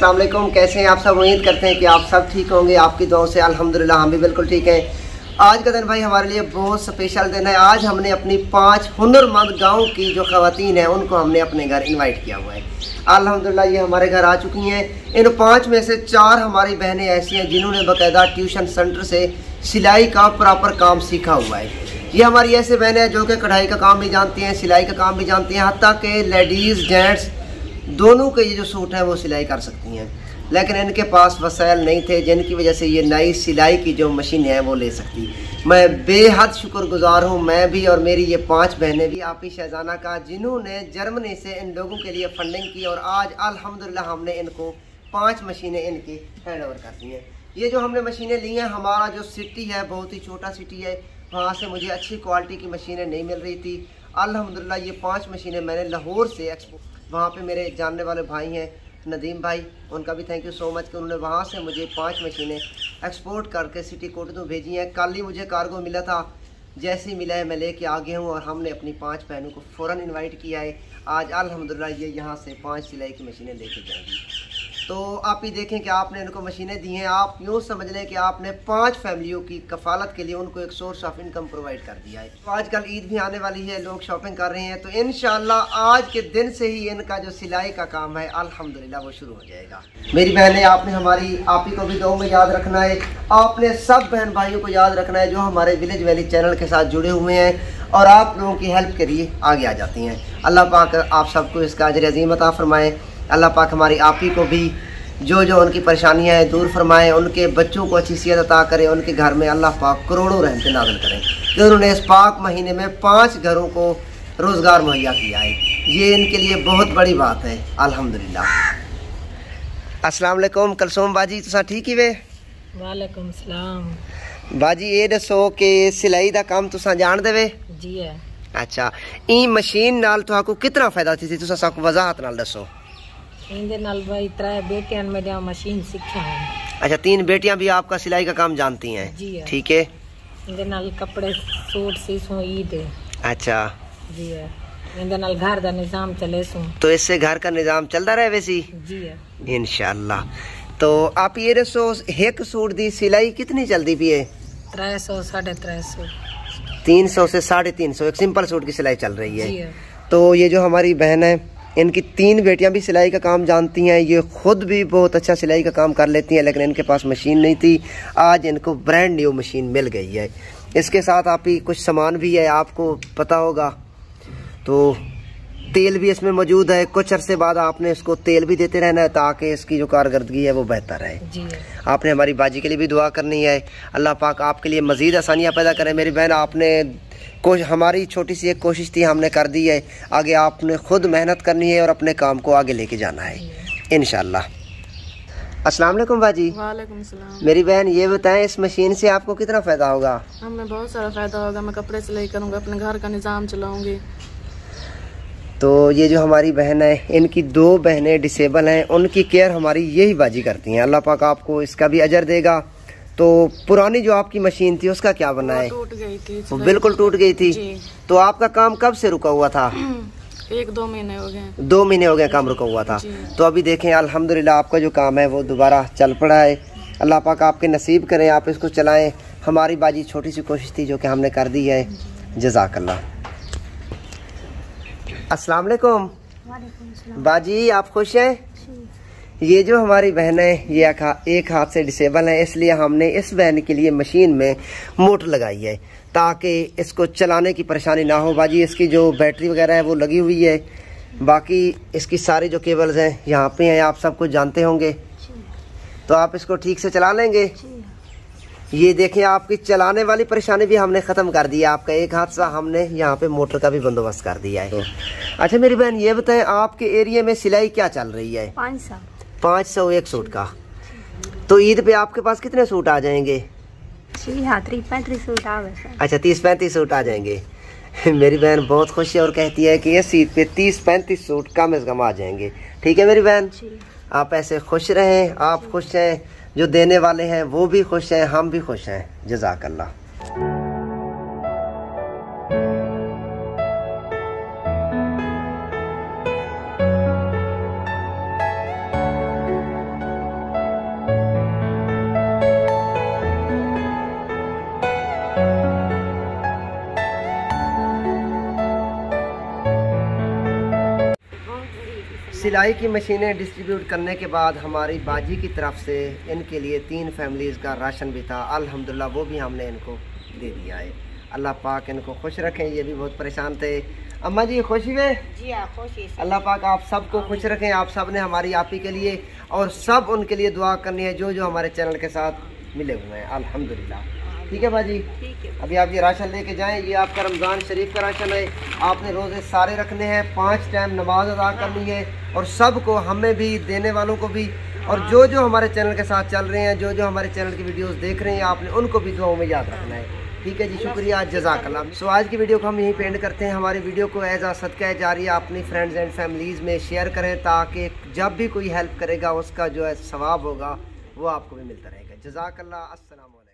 अस्सलाम वालेकुम। कैसे हैं आप सब? उम्मीद करते हैं कि आप सब ठीक होंगे। आपकी दुआओं से अल्हम्दुलिल्लाह हम भी बिल्कुल ठीक हैं। आज का दिन भाई हमारे लिए बहुत स्पेशल दिन है। आज हमने अपनी 5 हुनरमंद गांव की जो ख़वातीन हैं उनको हमने अपने घर इनवाइट किया हुआ है। अल्हम्दुलिल्लाह ये हमारे घर आ चुकी हैं। इन 5 में से 4 हमारी बहनें ऐसी हैं जिन्होंने बाकायदा ट्यूशन सेंटर से सिलाई का प्रॉपर काम सीखा हुआ है। ये हमारी ऐसे बहनें हैं जो कि कढ़ाई का काम भी जानती हैं, सिलाई का काम भी जानती हैं, हत्ता के लेडीज़ जेंट्स दोनों के ये जो सूट हैं वो सिलाई कर सकती हैं। लेकिन इनके पास वसाइल नहीं थे जिनकी वजह से ये नई सिलाई की जो मशीन है वो ले सकती। मैं बेहद शुक्रगुजार हूँ, मैं भी और मेरी ये 5 बहनें भी, आप ही शहजाना का, जिन्होंने जर्मनी से इन लोगों के लिए फंडिंग की और आज अल्हम्दुलिल्लाह हमने इनको 5 मशीनें इनकी हैंड ओवर कर दी हैं। ये जो हमने मशीनें ली हैं, हमारा जो सिटी है बहुत ही छोटा सिटी है, वहाँ से मुझे अच्छी क्वालिटी की मशीनें नहीं मिल रही थी। अल्हम्दुलिल्लाह ये 5 मशीनें मैंने लाहौर से वहाँ पे मेरे जानने वाले भाई हैं नदीम भाई, उनका भी थैंक यू सो मच कि उन्होंने वहाँ से मुझे 5 मशीनें एक्सपोर्ट करके सिटी कोट में भेजी हैं। कल ही मुझे कार्गो मिला था, जैसे ही मिला है मैं लेके आ गया हूँ और हमने अपनी 5 बहनों को फ़ौरन इनवाइट किया है। आज अल्हम्दुलिल्लाह ये यहाँ से 5 सिलाई की मशीनें लेके जाएंगी। तो आप ही देखें कि आपने इनको मशीनें दी हैं, आप यूँ समझ लें कि आपने 5 फैमिलियों की कफ़ालत के लिए उनको एक सोर्स ऑफ इनकम प्रोवाइड कर दिया है। तो आजकल ईद भी आने वाली है, लोग शॉपिंग कर रहे हैं, तो इंशाल्लाह आज के दिन से ही इनका जो सिलाई का काम है अल्हम्दुलिल्लाह वो शुरू हो जाएगा। मेरी बहनें, आपने हमारी आप ही को भी दुआ में याद रखना है, आपने सब बहन भाइयों को याद रखना है जो हमारे विलेज वैली चैनल के साथ जुड़े हुए हैं और आप लोगों की हेल्प के लिए आगे आ जाती हैं। अल्लाह पाक आप सबको इसका अजर अज़ीम अता फ़रमाए। अल्लाह पाक हमारी आप ही को भी जो जो उनकी परेशानियां हैं दूर फरमाएं, उनके बच्चों को अच्छी सेहत अता करें, उनके घर में अल्लाह पाक करोड़ों रहमतें नाज़िल करें कि उन्होंने इस पाक महीने में 5 घरों को रोज़गार मुहैया किया है। ये इनके लिए बहुत बड़ी बात है अल्हम्दुलिल्लाह। अस्सलाम वालेकुम कलसूम बाजी, तुसा ठीक ही वे? वालेकुम सलाम बाजी, ये दसो कि सिलाई का काम तुसा जान देवे? जी है। अच्छा, ई मशीन नाल तुहाको कितना फ़ायदा थी तुसा साकू वजाहत नाल दसो। इंदे नाल भाई 3 बेटियां मेरे मशीन सीखा है। अच्छा, 3 बेटियां भी आपका सिलाई का काम जानती हैं? जी है। ठीक है। इंदे नाल कपड़े सूट सीसू ईद। अच्छा जी है। इंदे नाल घर का निजाम चले सू, तो इससे घर का निजाम चलता रहे वैसी? जी है इंशाल्लाह। तो आप ये दसो एक सूट दी सिलाई कितनी चलती भी है? 300 350 300 से 350 एक सिंपल सूट की सिलाई चल रही है। जी है। तो ये जो हमारी बहन है, इनकी 3 बेटियां भी सिलाई का काम जानती हैं, ये खुद भी बहुत अच्छा सिलाई का काम कर लेती हैं, लेकिन इनके पास मशीन नहीं थी। आज इनको ब्रांड न्यू मशीन मिल गई है। इसके साथ आप ही कुछ सामान भी है, आपको पता होगा, तो तेल भी इसमें मौजूद है। कुछ अरसे बाद आपने इसको तेल भी देते रहना है ताकि इसकी जो कारकर्दगी है वो बेहतर है। जी है। आपने हमारी बाजी के लिए भी दुआ करनी है, अल्लाह पाक आपके लिए मज़ीद आसानियाँ पैदा करें। मेरी बहन, आपने हमारी छोटी सी एक कोशिश थी, हमने कर दी है, आगे आपने खुद मेहनत करनी है और अपने काम को आगे लेके जाना है इंशाल्लाह। अस्सलाम वालेकुम बाजी। वालेकुम सलाम। मेरी बहन, ये बताएं इस मशीन से आपको कितना फ़ायदा होगा? हमें बहुत सारा फ़ायदा होगा। मैं कपड़े सिलाई करूँगा, अपने घर का निज़ाम चलाऊँगी। तो ये जो हमारी बहन है, इनकी 2 बहनें डिसेबल हैं, उनकी केयर हमारी यही बाजी करती हैं। अल्लाह पाक आपको इसका भी अजर देगा। तो पुरानी जो आपकी मशीन थी उसका क्या बना है? टूट गई थी, वो बिल्कुल टूट गई थी। जी। तो आपका काम कब से रुका हुआ था? 1-2 महीने हो गए। 2 महीने हो गए काम रुका हुआ था। तो अभी देखें अल्हम्दुलिल्लाह आपका जो काम है वो दोबारा चल पड़ा है। अल्लाह पाक आपके नसीब करें, आप इसको चलाएं। हमारी बाजी छोटी सी कोशिश थी जो कि हमने कर दी है। जज़ाकल्लाह। अस्सलाम वालेकुम बाजी, आप खुश हैं? ये जो हमारी बहन है ये एक हाथ से डिसेबल है, इसलिए हमने इस बहन के लिए मशीन में मोटर लगाई है ताकि इसको चलाने की परेशानी ना हो। बाजी, इसकी जो बैटरी वगैरह है वो लगी हुई है, बाकी इसकी सारी जो केबल्स हैं यहाँ पे हैं, आप सब कुछ जानते होंगे। तो आप इसको ठीक से चला लेंगे? ये देखें, आपकी चलाने वाली परेशानी भी हमने ख़त्म कर दी है। आपका एक हादसा हमने यहाँ पे मोटर का भी बंदोबस्त कर दिया है। अच्छा मेरी बहन, ये बताएं आपके एरिया में सिलाई क्या चल रही है? 500 एक सूट का। तो ईद पे आपके पास कितने सूट आ जाएंगे? 30-35 सूट आ गए। अच्छा, 30-35 सूट आ जाएंगे। मेरी बहन बहुत खुश है और कहती है कि इस ईद पे 30-35 सूट कम से कम आ जाएंगे। ठीक है मेरी बहन, आप ऐसे खुश रहें, आप खुश हैं, जो देने वाले हैं वो भी खुश हैं, हम भी खुश हैं। जज़ाकल्लाह। सिलाई की मशीनें डिस्ट्रीब्यूट करने के बाद हमारी बाजी की तरफ से इनके लिए 3 फैमिलीज़ का राशन भी था, अल्हम्दुलिल्लाह वो भी हमने इनको दे दिया है। अल्लाह पाक इनको खुश रखें, ये भी बहुत परेशान थे। अम्मा जी खुश हुए? जी हाँ, खुशी से। अल्लाह पाक आप सबको खुश रखें। आप सब ने हमारी आप ही के लिए और सब उनके लिए दुआ करनी है जो हमारे चैनल के साथ मिले हुए हैं, अल्हम्दुलिल्लाह। ठीक है बाजी, ठीक है। अभी आप ये राशन लेके जाएं। ये आपका रमज़ान शरीफ का राशन है। आपने रोज़े सारे रखने हैं, 5 टाइम नमाज अदा करनी है और सबको, हमें भी, देने वालों को भी, और जो हमारे चैनल के साथ चल रहे हैं, जो हमारे चैनल की वीडियोस देख रहे हैं, आपने उनको भी दुआओं में याद रखना है। ठीक है जी, शुक्रिया, जज़ाकल्लाह। सो आज की वीडियो को हम यहीं पे एंड करते हैं। हमारी वीडियो को एज आ सदका जारिया अपनी फ्रेंड्स एंड फैमिलीज़ में शेयर करें, ताकि जब भी कोई हेल्प करेगा उसका जो है सवाब होगा वो आपको भी मिलता रहेगा। जज़ाकल्लाह। अस्सलाम वालेकुम।